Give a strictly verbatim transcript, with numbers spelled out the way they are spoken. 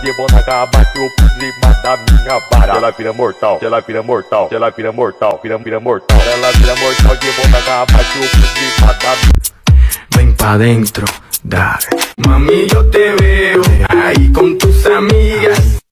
de bunda abaixo por cima da minha vara. Ela vira mortal, ela vira mortal, ela vira mortal, vira, vira mortal. Ela vira mortal de bunda abaixo por cima da minha. Ven pa' dentro, dale. Mami, yo te veo ahí con tus amigas.